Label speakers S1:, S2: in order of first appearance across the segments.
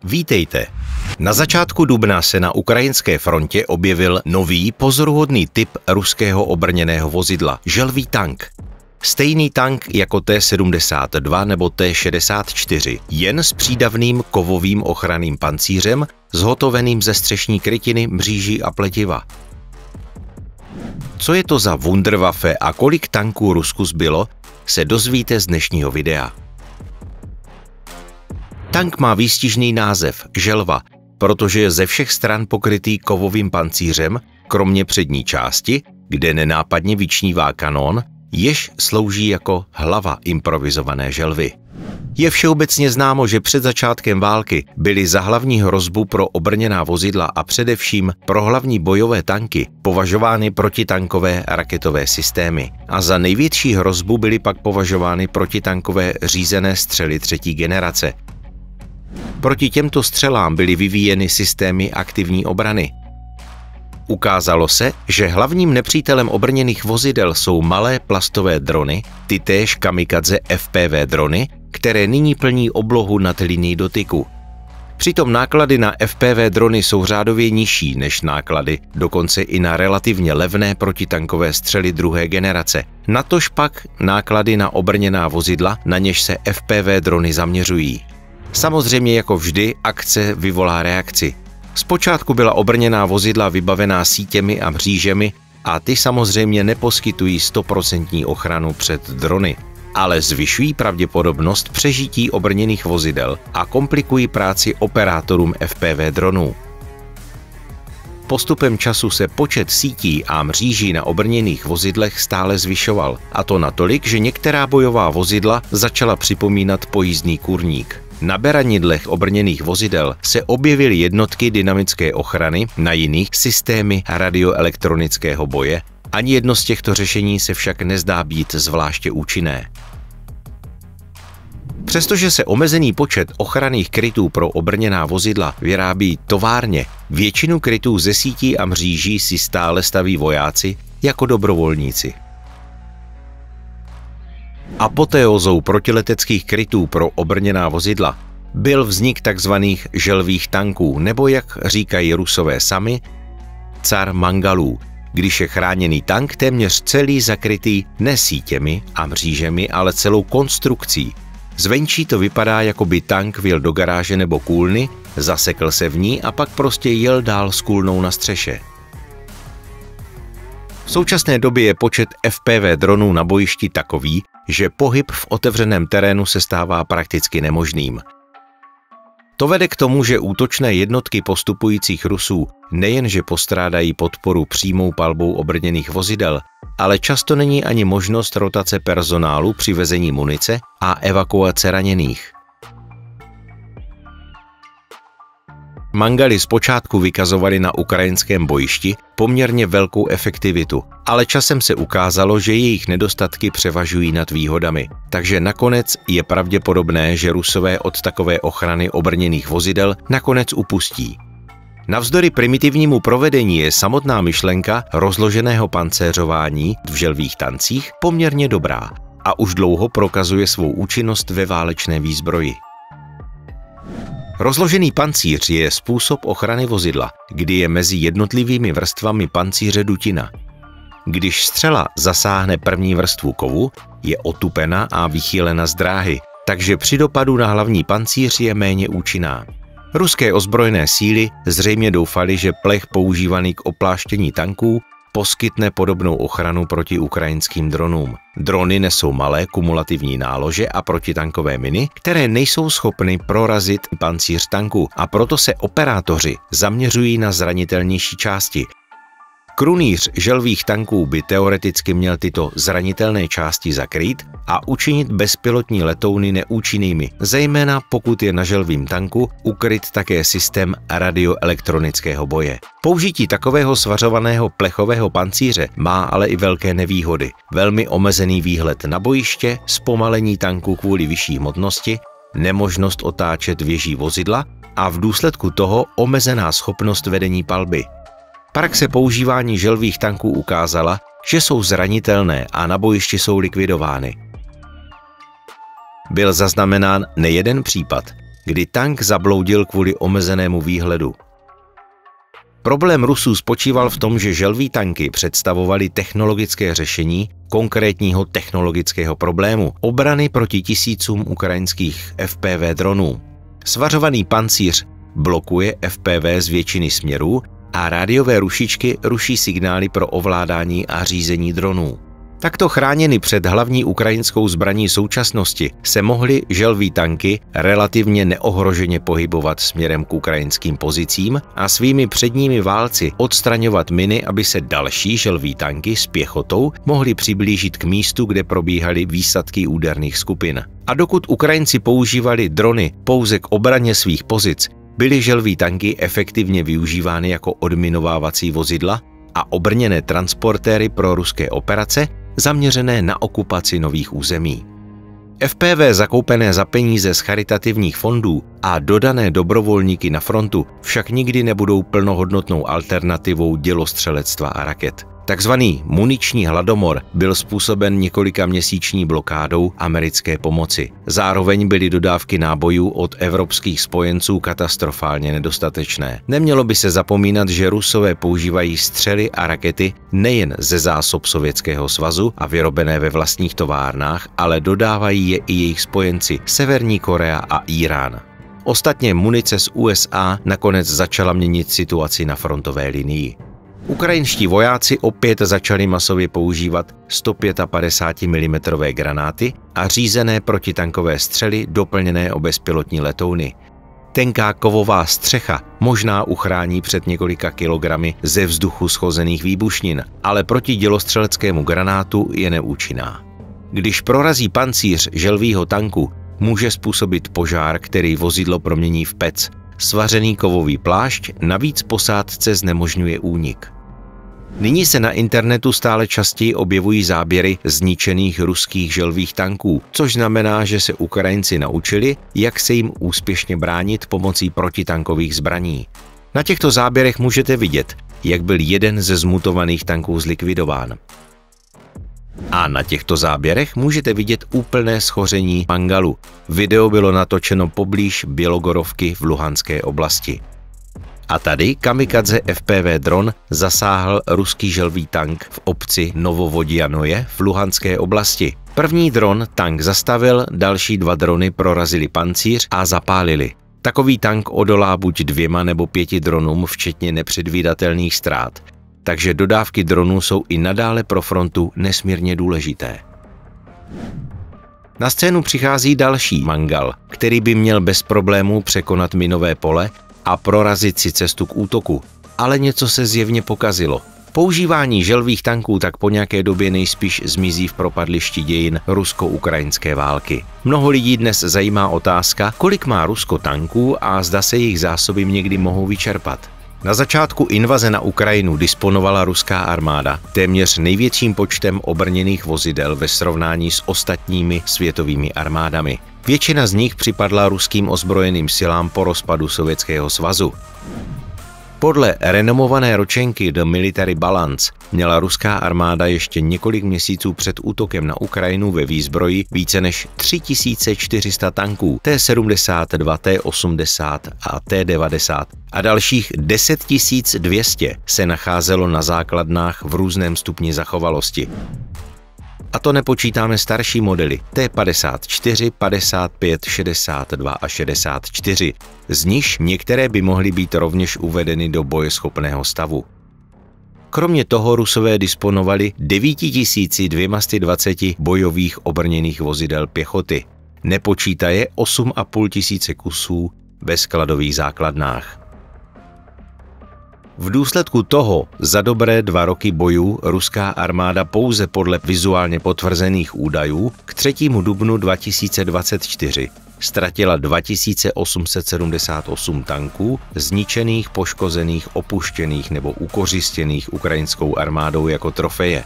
S1: Vítejte! Na začátku dubna se na ukrajinské frontě objevil nový pozoruhodný typ ruského obrněného vozidla – želvý tank. Stejný tank jako T-72 nebo T-64, jen s přídavným kovovým ochranným pancířem zhotoveným ze střešní krytiny, mříží a pletiva. Co je to za Wunderwaffe a kolik tanků Rusku zbylo, se dozvíte z dnešního videa. Tank má výstižný název želva, protože je ze všech stran pokrytý kovovým pancířem, kromě přední části, kde nenápadně vyčnívá kanón, jež slouží jako hlava improvizované želvy. Je všeobecně známo, že před začátkem války byly za hlavní hrozbu pro obrněná vozidla a především pro hlavní bojové tanky považovány protitankové raketové systémy a za největší hrozbu byly pak považovány protitankové řízené střely třetí generace. Proti těmto střelám byly vyvíjeny systémy aktivní obrany. Ukázalo se, že hlavním nepřítelem obrněných vozidel jsou malé plastové drony, ty též kamikadze FPV drony, které nyní plní oblohu nad linií dotyku. Přitom náklady na FPV drony jsou řádově nižší než náklady, dokonce i na relativně levné protitankové střely druhé generace. Natož pak náklady na obrněná vozidla, na něž se FPV drony zaměřují. Samozřejmě jako vždy akce vyvolá reakci. Zpočátku byla obrněná vozidla vybavená sítěmi a mřížemi a ty samozřejmě neposkytují 100% ochranu před drony, ale zvyšují pravděpodobnost přežití obrněných vozidel a komplikují práci operátorům FPV dronů. Postupem času se počet sítí a mříží na obrněných vozidlech stále zvyšoval, a to natolik, že některá bojová vozidla začala připomínat pojízdný kurník. Na beranidlech obrněných vozidel se objevily jednotky dynamické ochrany, na jiných systémy radioelektronického boje. Ani jedno z těchto řešení se však nezdá být zvláště účinné. Přestože se omezený počet ochranných krytů pro obrněná vozidla vyrábí továrně, většinu krytů ze sítí a mříží si stále staví vojáci jako dobrovolníci. Apoteózou protileteckých krytů pro obrněná vozidla byl vznik tzv. Želvých tanků, nebo jak říkají Rusové sami, car mangalů, když je chráněný tank téměř celý zakrytý ne sítěmi a mřížemi, ale celou konstrukcí. Zvenčí to vypadá, jako by tank vjel do garáže nebo kůlny, zasekl se v ní a pak prostě jel dál s kůlnou na střeše. V současné době je počet FPV dronů na bojišti takový, že pohyb v otevřeném terénu se stává prakticky nemožným. To vede k tomu, že útočné jednotky postupujících Rusů nejenže postrádají podporu přímou palbou obrněných vozidel, ale často není ani možnost rotace personálu při vezení munice a evakuace raněných. Mangaly zpočátku vykazovaly na ukrajinském bojišti poměrně velkou efektivitu, ale časem se ukázalo, že jejich nedostatky převažují nad výhodami. Takže nakonec je pravděpodobné, že Rusové od takové ochrany obrněných vozidel nakonec upustí. Navzdory primitivnímu provedení je samotná myšlenka rozloženého pancéřování v želvých tancích poměrně dobrá a už dlouho prokazuje svou účinnost ve válečné výzbroji. Rozložený pancíř je způsob ochrany vozidla, kdy je mezi jednotlivými vrstvami pancíře dutina. Když střela zasáhne první vrstvu kovu, je otupena a vychýlena z dráhy, takže při dopadu na hlavní pancíř je méně účinná. Ruské ozbrojené síly zřejmě doufaly, že plech používaný k opláštění tanků poskytne podobnou ochranu proti ukrajinským dronům. Drony nesou malé kumulativní nálože a protitankové miny, které nejsou schopny prorazit pancíř tanku, a proto se operátoři zaměřují na zranitelnější části. Krunýř želvých tanků by teoreticky měl tyto zranitelné části zakrýt a učinit bezpilotní letouny neúčinnými, zejména pokud je na želvím tanku ukryt také systém radioelektronického boje. Použití takového svařovaného plechového pancíře má ale i velké nevýhody. Velmi omezený výhled na bojiště, zpomalení tanku kvůli vyšší hmotnosti, nemožnost otáčet věží vozidla a v důsledku toho omezená schopnost vedení palby. Praxe používání želvých tanků ukázala, že jsou zranitelné a na bojišti jsou likvidovány. Byl zaznamenán nejeden případ, kdy tank zabloudil kvůli omezenému výhledu. Problém Rusů spočíval v tom, že želví tanky představovaly technologické řešení konkrétního technologického problému obrany proti tisícům ukrajinských FPV dronů. Svařovaný pancíř blokuje FPV z většiny směrů a rádiové rušičky ruší signály pro ovládání a řízení dronů. Takto chráněny před hlavní ukrajinskou zbraní současnosti se mohly želví tanky relativně neohroženě pohybovat směrem k ukrajinským pozicím a svými předními válci odstraňovat miny, aby se další želví tanky s pěchotou mohly přiblížit k místu, kde probíhaly výsadky úderných skupin. A dokud Ukrajinci používali drony pouze k obraně svých pozic, byly želví tanky efektivně využívány jako odminovávací vozidla a obrněné transportéry pro ruské operace zaměřené na okupaci nových území. FPV zakoupené za peníze z charitativních fondů a dodané dobrovolníky na frontu však nikdy nebudou plnohodnotnou alternativou dělostřelectva a raket. Takzvaný muniční hladomor byl způsoben několikaměsíční blokádou americké pomoci. Zároveň byly dodávky nábojů od evropských spojenců katastrofálně nedostatečné. Nemělo by se zapomínat, že Rusové používají střely a rakety nejen ze zásob Sovětského svazu a vyrobené ve vlastních továrnách, ale dodávají je i jejich spojenci Severní Korea a Irán. Ostatně munice z USA nakonec začala měnit situaci na frontové linii. Ukrajinští vojáci opět začali masově používat 155 mm granáty a řízené protitankové střely doplněné o bezpilotní letouny. Tenká kovová střecha možná uchrání před několika kilogramy ze vzduchu shozených výbušnin, ale proti dělostřeleckému granátu je neúčinná. Když prorazí pancíř želvího tanku, může způsobit požár, který vozidlo promění v pec. Svařený kovový plášť navíc posádce znemožňuje únik. Nyní se na internetu stále častěji objevují záběry zničených ruských želvých tanků, což znamená, že se Ukrajinci naučili, jak se jim úspěšně bránit pomocí protitankových zbraní. Na těchto záběrech můžete vidět, jak byl jeden ze zmutovaných tanků zlikvidován. A na těchto záběrech můžete vidět úplné schoření Mangalu. Video bylo natočeno poblíž Bělogorovky v Luhanské oblasti. A tady kamikadze FPV dron zasáhl ruský želví tank v obci Novovodjanoje v Luhanské oblasti. První dron tank zastavil, další dva drony prorazili pancíř a zapálili. Takový tank odolá buď 2 nebo 5 dronům, včetně nepředvídatelných ztrát. Takže dodávky dronů jsou i nadále pro frontu nesmírně důležité. Na scénu přichází další Mangal, který by měl bez problémů překonat minové pole a prorazit si cestu k útoku, ale něco se zjevně pokazilo. Používání želvých tanků tak po nějaké době nejspíš zmizí v propadlišti dějin rusko-ukrajinské války. Mnoho lidí dnes zajímá otázka, kolik má Rusko tanků a zda se jejich zásoby někdy mohou vyčerpat. Na začátku invaze na Ukrajinu disponovala ruská armáda téměř největším počtem obrněných vozidel ve srovnání s ostatními světovými armádami. Většina z nich připadla ruským ozbrojeným silám po rozpadu Sovětského svazu. Podle renomované ročenky The Military Balance měla ruská armáda ještě několik měsíců před útokem na Ukrajinu ve výzbroji více než 3400 tanků T-72, T-80 a T-90 a dalších 10 200 se nacházelo na základnách v různém stupni zachovalosti. A to nepočítáme starší modely T-54, 55, 62 a 64, z nichž některé by mohly být rovněž uvedeny do bojeschopného stavu. Kromě toho Rusové disponovali 9220 bojových obrněných vozidel pěchoty, nepočítaje 8500 kusů ve skladových základnách. V důsledku toho za dobré 2 roky bojů ruská armáda pouze podle vizuálně potvrzených údajů k 3. dubnu 2024 ztratila 2878 tanků zničených, poškozených, opuštěných nebo ukořistěných ukrajinskou armádou jako trofeje.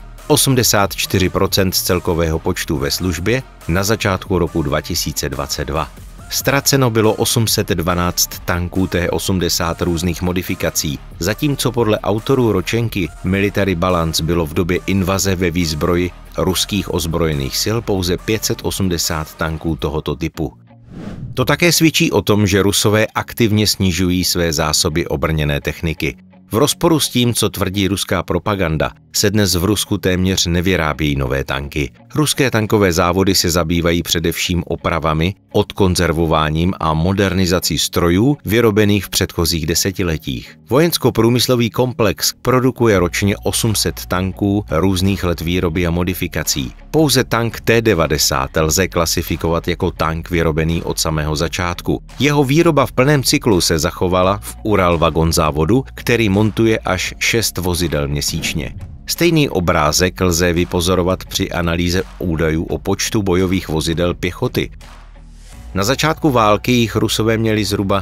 S1: 84% z celkového počtu ve službě na začátku roku 2022. Ztraceno bylo 812 tanků T-80 různých modifikací, zatímco podle autorů ročenky Military Balance bylo v době invaze ve výzbroji ruských ozbrojených sil pouze 580 tanků tohoto typu. To také svědčí o tom, že Rusové aktivně snižují své zásoby obrněné techniky. V rozporu s tím, co tvrdí ruská propaganda, se dnes v Rusku téměř nevyrábějí nové tanky. Ruské tankové závody se zabývají především opravami, odkonzervováním a modernizací strojů vyrobených v předchozích desetiletích. Vojensko-průmyslový komplex produkuje ročně 800 tanků různých let výroby a modifikací. Pouze tank T-90 lze klasifikovat jako tank vyrobený od samého začátku. Jeho výroba v plném cyklu se zachovala v Uralvagon závodu, který montuje až 6 vozidel měsíčně. Stejný obrázek lze vypozorovat při analýze údajů o počtu bojových vozidel pěchoty. Na začátku války jich Rusové měli zhruba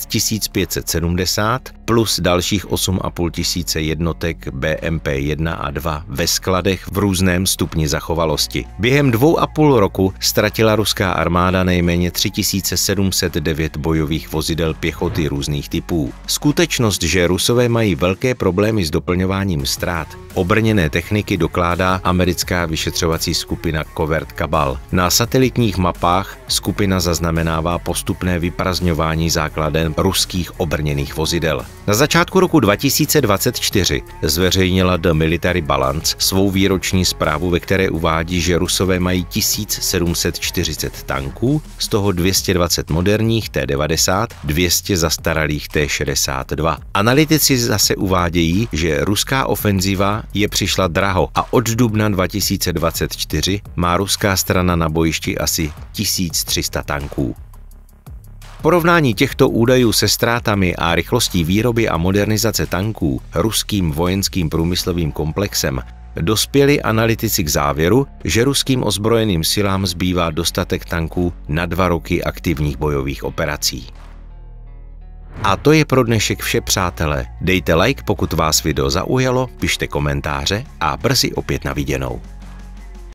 S1: 6570 plus dalších 8,5 tisíce jednotek BMP-1 a 2 ve skladech v různém stupni zachovalosti. Během 2,5 roku ztratila ruská armáda nejméně 3709 bojových vozidel pěchoty různých typů. Skutečnost, že Rusové mají velké problémy s doplňováním ztrát obrněné techniky, dokládá americká vyšetřovací skupina Covert Cabal. Na satelitních mapách skupina zaznamenává postupné vyprazdňování základen ruských obrněných vozidel. Na začátku roku 2024 zveřejnila The Military Balance svou výroční zprávu, ve které uvádí, že Rusové mají 1740 tanků, z toho 220 moderních T-90, 200 zastaralých T-62. Analytici zase uvádějí, že ruská ofenziva je přišla draho a od dubna 2024 má ruská strana na bojišti asi 1300 tanků. Porovnání těchto údajů se ztrátami a rychlostí výroby a modernizace tanků ruským vojenským průmyslovým komplexem dospěli analytici k závěru, že ruským ozbrojeným silám zbývá dostatek tanků na 2 roky aktivních bojových operací. A to je pro dnešek vše, přátelé. Dejte like, pokud vás video zaujalo, pište komentáře a brzy opět na viděnou.